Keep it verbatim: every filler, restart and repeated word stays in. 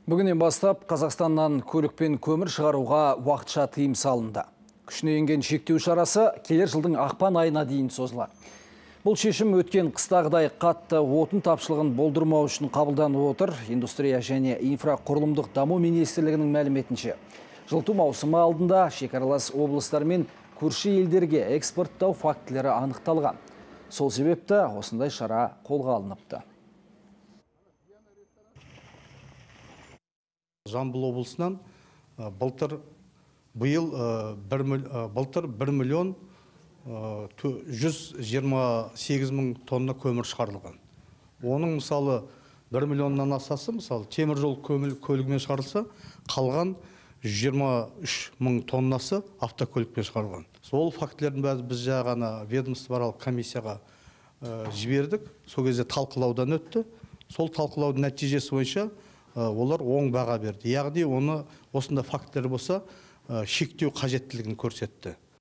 Бүгіннен бастап Қазақстаннан көлік пен көмір шығаруға уақытша тыйым салынды. Күшіне енген шектеу шарасы келер жылдың ақпан айына дейін созылады. Бұл шешім өткен қыстағыдай қатты отын тапшылығын болдырмау үшін қабылданып отыр. Индустрия және инфрақұрылымдық даму министрлігінің мәліметінше, жылыту маусымы алдында шекаралас облыстар мен көрші елдерге экспорттау фактілері анықталған. Сол себепті осындай шара қолға алыныпты. Жамбыл облысынан былтыр биыл былтыр бір миллион жүз жиырма сегіз мың тонна көмір шығарылған. Оның мысалы бір миллионнан асасы мысалы темір жол көлігімен шығарылса, қалған жүз жиырма үш мың тоннасы автокөлікпен шығарылған. Сол фактілердің бәрі біз жаңа ведомствоаралық комиссияға жібердік. Сол кезде талқылаудан өтті. Сол талқылаудың нәтижесі бойынша олар оң баға берді. Яғни оны осында фактілер болса шектеу қажеттілігін көрсетті.